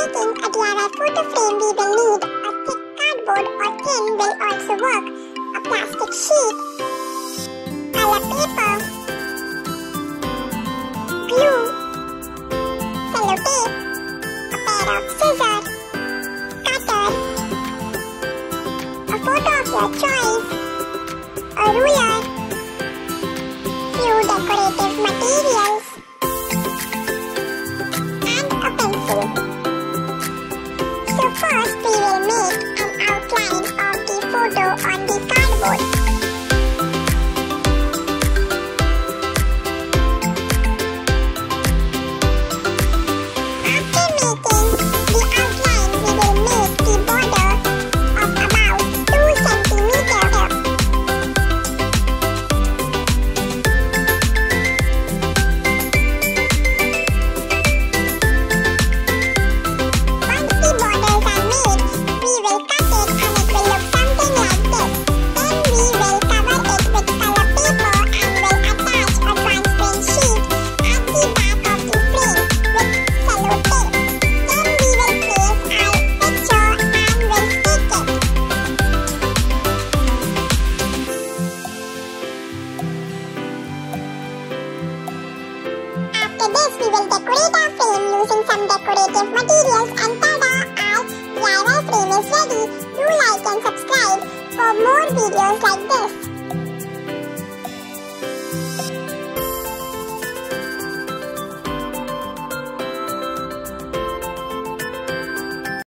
making a DIY photo frame, we will need a thick cardboard or tin will also work, a plastic sheet, color paper, glue, sellotape, a pair of scissors, cutter, a photo of your choice, a ruler, few decorative materials, and a pencil. So first we will make an outline of the photo on the cardboard. After making the outline, we will make the border of about 2 centimeters. Once the borders are made, we will cut it and it will look something like this. Then we will cover it with color paper and will attach a transparent sheet at the back of the frame with sellotape. Then we will place our picture and will stick it. After this, we will decorate our frame using some decorative materials, and tada! Our DIY frame is ready. Do like and subscribe for more videos like this.